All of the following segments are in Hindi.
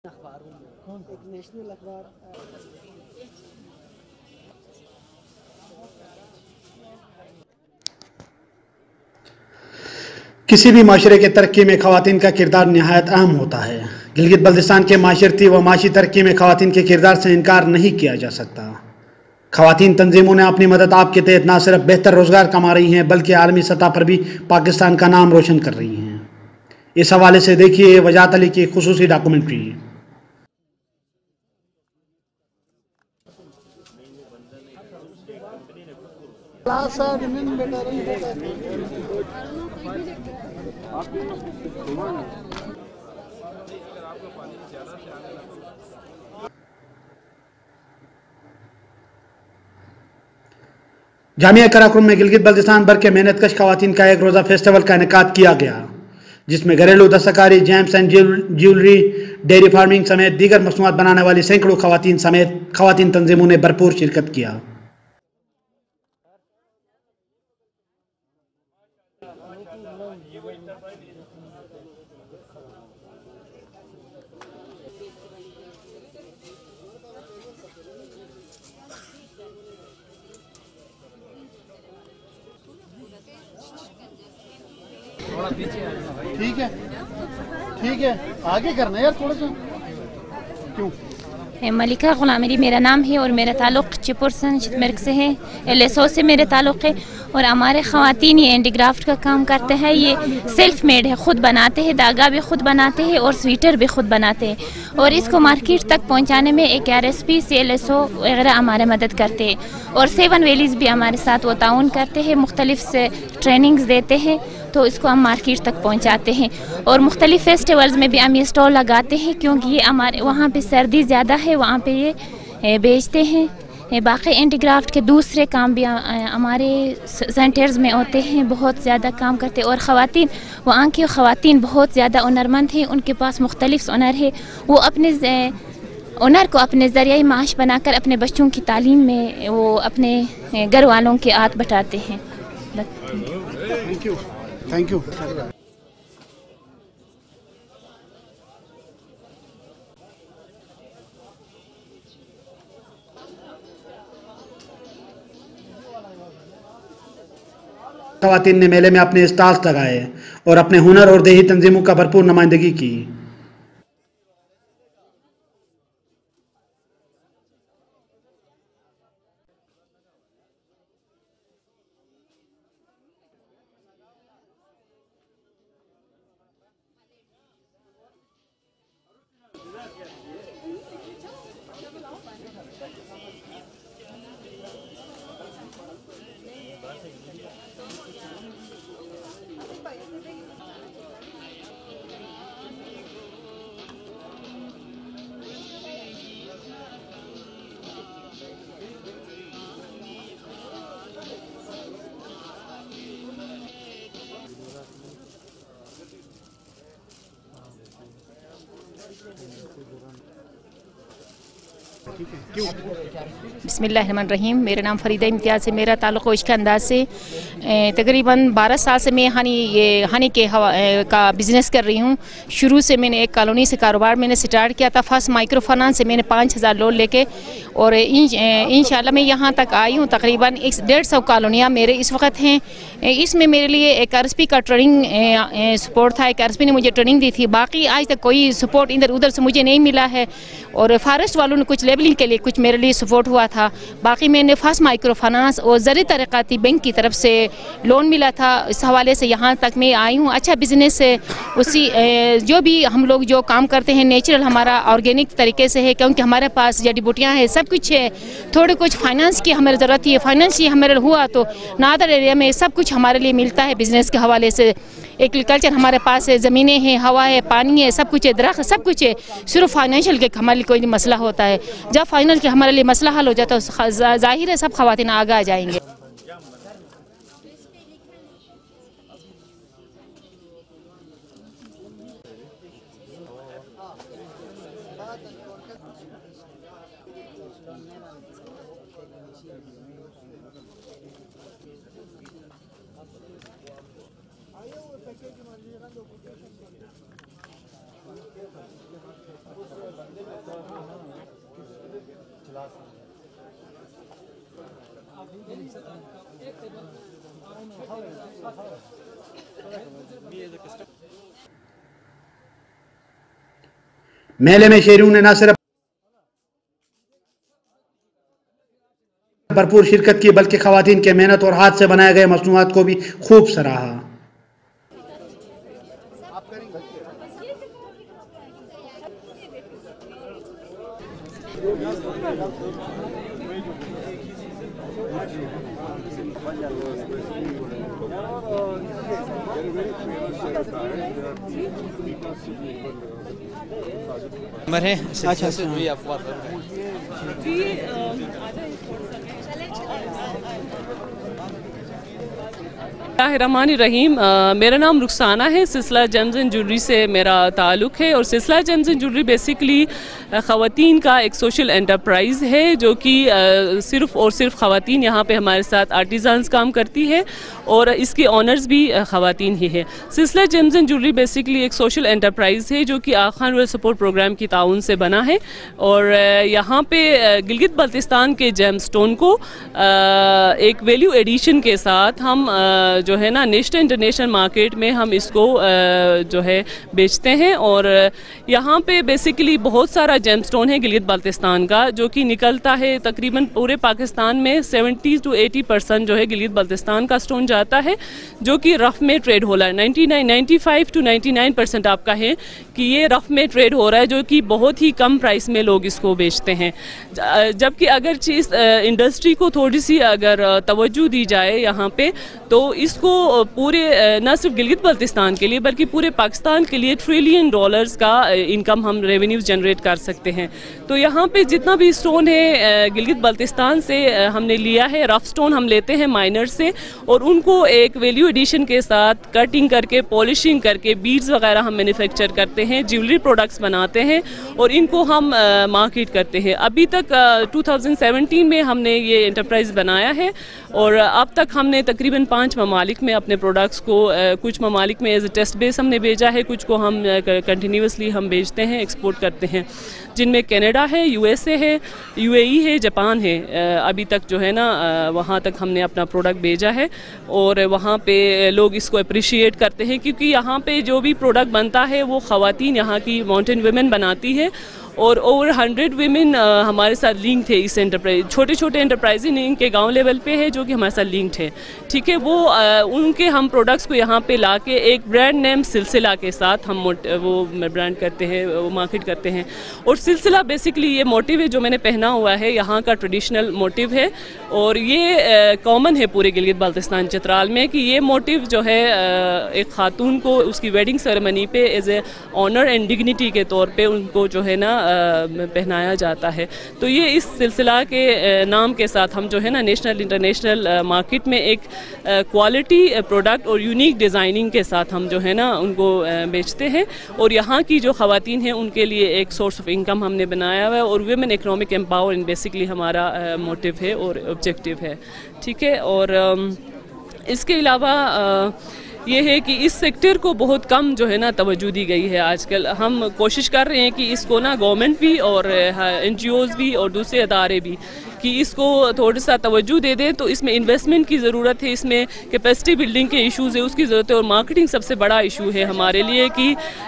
अखबारों में एक नेशनल अखबार किसी भी माशरे के तरक्की में ख़वातीन का किरदार नहायत अहम होता है। गिलगित बल्तिस्तान के माशरती व माशी तरक्की में ख़वातीन के किरदार से इनकार नहीं किया जा सकता। ख़वातीन तंजीमों ने अपनी मदद आप के तहत न सिर्फ बेहतर रोज़गार कमा रही हैं बल्कि आलमी सतह पर भी पाकिस्तान का नाम रोशन कर रही हैं। इस हवाले से देखिए वजात अली की खुसूसी डॉक्यूमेंट्री। जामिया कराकुरम में गिलगित बल्तिस्तान भर के मेहनतकश ख़वातीन का एक रोज़ा फेस्टिवल का इनेकाद किया गया, जिसमें घरेलू दस्तकारी, gems and jewellery, dairy farming समेत दीगर मसनूआत बनाने वाली सैकड़ों ख़वातीन समेत ख़वातीन तंजीमों ने भरपूर शिरकत किया। ठीक है आगे करना यार थोड़ा सा। क्यों? मलिका गुलामी मेरा नाम है और मेरा ताल्लुक़ चिपुरसन चितमर्ग से है। LSO से मेरे ताल्लुक़ है और हमारे ख़वातीन ये हैंडीक्राफ्ट का काम करते हैं। ये सेल्फ मेड है, ख़ुद बनाते हैं, धागा भी ख़ुद बनाते हैं और स्वेटर भी ख़ुद बनाते हैं और इसको मार्केट तक पहुंचाने में एक RSP LSO वगैरह हमारे मदद करते हैं और 7 वैलीज़ भी हमारे साथ वो ताउन करते हैं, मुख्तलिफ से ट्रेनिंग्स देते हैं तो इसको हम मार्केट तक पहुंचाते हैं और मुख्तलिफ फेस्टिवल्स में भी हम ये स्टॉल लगाते हैं क्योंकि ये हमारे वहाँ पे सर्दी ज़्यादा है, वहाँ पे ये बेचते हैं। बाकी हैंडीक्राफ्ट के दूसरे काम भी हमारे सेंटर्स में होते हैं, बहुत ज़्यादा काम करते हैं और ख़वातीन वहाँ की ख़वातीन बहुत ज़्यादा हुनरमंद हैं, उनके पास मुख्तलिफ हुनर है। वो अपने हुनर को अपने ज़रिए माश बनाकर अपने बच्चों की तालीम में वो अपने घर वालों के हाथ बटाते हैं। Thank you. ख़वातीन ने मेले में अपने स्टॉल्स लगाए और अपने हुनर और देही तंजीमों का भरपूर नुमाइंदगी की। बिस्मिल्लाहिर्रहमानिर्रहीम। मेरा नाम फरीदा इम्तियाज़ है। मेरा ताल्लुक़ इसके अंदाज से तकरीबन 12 साल से मैं हनी के का बिज़नेस कर रही हूँ। शुरू से मैंने एक कॉलोनी से कारोबार मैंने स्टार्ट किया था। फर्स्ट माइक्रो फाइनेंस से मैंने 5000 लोन लेके और इंशाल्लाह मैं यहाँ तक आई हूँ। तकरीबन 150 कॉलोनियाँ मेरे इस वक्त हैं। इसमें मेरे लिए एक RSP का ट्रेनिंग सपोर्ट था, एक RSP ने मुझे ट्रेनिंग दी थी। बाकी आज तक कोई सपोर्ट इधर उधर से मुझे नहीं मिला है और फॉरेस्ट वालों ने कुछ लेबलिंग के लिए कुछ मेरे लिए सपोर्ट हुआ था। बाकी मैंने फर्स्ट माइक्रो फाइनेंस और ज़री तरक़ाती बैंक की तरफ से लोन मिला था। इस हवाले से यहाँ तक मैं आई हूँ। अच्छा बिज़नेस है। उसी जो भी हम लोग जो काम करते हैं नेचुरल हमारा ऑर्गेनिक तरीके से है क्योंकि हमारे पास जड़ी बूटियाँ हैं, सब कुछ है। थोड़ी कुछ फाइनेंस की हमें ज़रूरत है, फाइनेंस ही हमारे हुआ तो नादर एरिया में सब कुछ हमारे लिए मिलता है। बिज़नेस के हवाले से एग्रीकल्चर हमारे पास है, ज़मीनें हैं, हवा है, पानी है, सब कुछ है, दरख्त सब कुछ है। सिर्फ फाइनेंशियल के हमारे लिए कोई मसला होता है। जब फाइनल के हमारे लिए मसला हल हो जाता है तो जाहिर है सब ख़वातीन आगे आ जाएंगे। मेले में शहरियों ने न सिर्फ भरपूर शिरकत की बल्कि खवातीन के मेहनत और हाथ से बनाए गए मसनूआत को भी खूब सराहा। अच्छा रहीम, मेरा नाम रुखसाना है। सिलसिला जेम्स एंड ज्वेलरी से मेरा ताल्लुक़ है और सिलसिला जेम्स एंड ज्वेलरी बेसिकली ख़वातीन का एक सोशल एंटरप्राइज़ है जो कि सिर्फ़ और सिर्फ ख़वातीन यहाँ पे हमारे साथ आर्टिज़ान्स काम करती है और इसकी ऑनर्स भी ख़वातीन ही है। सिलसिला जेम्स एंड ज्वेलरी बेसिकली एक सोशल एंटरप्राइज़ है जो कि Aga Khan rural support programme की ताउन से बना है और यहाँ पे गिलगित बल्तिस्तान के जेम स्टोन को एक वैल्यू एडिशन के साथ हम जो है ना नेशनल इंटरनेशनल मार्केट में हम इसको जो है बेचते हैं और यहाँ पे बेसिकली बहुत सारा जेमस्टोन है गिलगित बल्तिस्तान का जो कि निकलता है तकरीबन पूरे पाकिस्तान में 70 to 80% जो है गिलगित बल्तिस्तान का स्टोन जाता है जो कि रफ में ट्रेड हो रहा है। 95 to 99% आपका है कि ये रफ में ट्रेड हो रहा है जो कि बहुत ही कम प्राइस में लोग इसको बेचते हैं। जबकि अगर चीज़ इंडस्ट्री को थोड़ी सी अगर तवज्जो दी जाए यहाँ पे तो इसको पूरे न सिर्फ गिलगित बल्तिस्तान के लिए बल्कि पूरे पाकिस्तान के लिए $1 ट्रिलियन का इनकम हम रेवेन्यूज़ जनरेट कर सकते हैं। तो यहाँ पे जितना भी स्टोन है गिलगित बल्तिस्तान से हमने लिया है, रफ स्टोन हम लेते हैं माइनर से और उनको एक वैल्यू एडिशन के साथ कटिंग करके पॉलिशिंग करके बीड्स वगैरह हम मैन्युफैक्चर करते हैं, ज्वेलरी प्रोडक्ट्स बनाते हैं और इनको हम मार्केट करते हैं। अभी तक 2017 में हमने ये एंटरप्राइज़ बनाया है और अब तक हमने तकरीबन 5 ममालिक में अपने प्रोडक्ट्स को कुछ ममालिक में एज ए टेस्ट बेस हमने भेजा है, कुछ को हम कंटिन्यूसली हम भेजते हैं, एक्सपोर्ट करते हैं, जिनमें कनाडा है, USA है, UAE है, जापान है। अभी तक जो है ना वहाँ तक हमने अपना प्रोडक्ट भेजा है और वहाँ पे लोग इसको अप्रिशिएट करते हैं क्योंकि यहाँ पे जो भी प्रोडक्ट बनता है वो ख़वातीन यहाँ की माउंटेन वुमेन बनाती है और ओवर 100 वीमेन हमारे साथ लिंक थे इस एंटरप्राइज। छोटे छोटे एंटरप्राइज इनके गांव लेवल पे है जो कि हमारे साथ लिंक्ड है, ठीक है। वो उनके हम प्रोडक्ट्स को यहाँ पे लाके एक ब्रांड नेम सिलसिला के साथ हम वो ब्रांड करते हैं, वो मार्केट करते हैं। और सिलसिला बेसिकली ये मोटिव है जो मैंने पहना हुआ है, यहाँ का ट्रेडिशनल मोटिव है और ये कॉमन है पूरे गिलगित बाल्तिस्तान चित्राल में कि ये मोटिव जो है एक खातून को उसकी वेडिंग सेरेमनी पे as a honour and dignity के तौर पे उनको जो है ना पहनाया जाता है। तो ये इस सिलसिला के नाम के साथ हम जो है ना नेशनल इंटरनेशनल मार्केट में एक क्वालिटी प्रोडक्ट और यूनिक डिज़ाइनिंग के साथ हम जो है ना उनको बेचते हैं और यहाँ की जो ख़वातीन हैं उनके लिए एक सोर्स ऑफ इनकम हमने बनाया हुआ है और वुमेन इकोनॉमिक एम्पावरमेंट बेसिकली हमारा मोटिव है और ऑब्जेक्टिव है, ठीक है। और इसके अलावा ये है कि इस सेक्टर को बहुत कम जो है ना तवज्जो दी गई है आजकल। हम कोशिश कर रहे हैं कि इसको ना गवर्नमेंट भी और NGOs भी और दूसरे अदारे भी कि इसको थोड़ा सा तवज्जो दे दें। तो इसमें इन्वेस्टमेंट की ज़रूरत है, इसमें कैपेसिटी बिल्डिंग के इश्यूज़ है उसकी ज़रूरत है और मार्केटिंग सबसे बड़ा इशू है हमारे लिए कि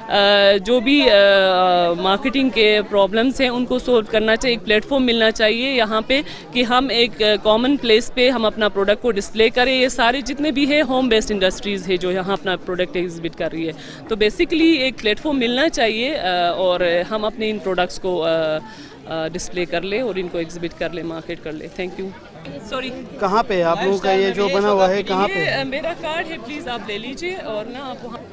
जो भी मार्केटिंग के प्रॉब्लम्स हैं उनको सोल्व करना चाहिए। एक प्लेटफॉर्म मिलना चाहिए यहाँ पे कि हम एक कॉमन प्लेस पे हम अपना प्रोडक्ट को डिस्प्ले करें। ये सारे जितने भी है होम बेस्ड इंडस्ट्रीज़ है जो यहाँ अपना प्रोडक्ट एग्जिबिट कर रही है, तो बेसिकली एक प्लेटफॉर्म मिलना चाहिए और हम अपने इन प्रोडक्ट्स को डिस्प्ले कर ले और इनको एग्जिबिट कर ले, मार्केट कर ले। Thank you. सॉरी, कहाँ पे आप लोगों का ये जो बना हुआ है, कहाँ पे? मेरा कार्ड है, प्लीज़ आप ले लीजिए और ना आप वहाँ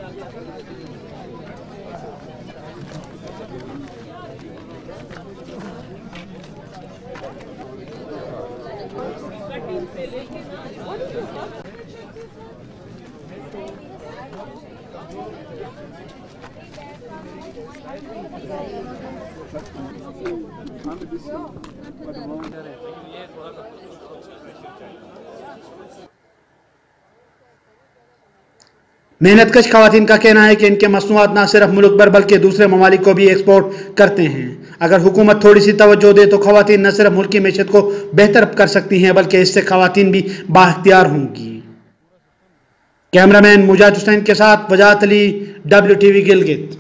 मेहनतकश खवातीन का कहना है कि इनके मसनूआत न सिर्फ मुल्क भर बल्कि दूसरे ममालिक को भी एक्सपोर्ट करते हैं। अगर हुकूमत थोड़ी सी तवज्जो दे तो खवातीन न सिर्फ मुल्क की मैशत को बेहतर कर सकती हैं बल्कि इससे खवातीन भी बाख्तियार होंगी। कैमरामैन मुजाहिद हुसैन के साथ वजाहत अली, WTV गिलगित।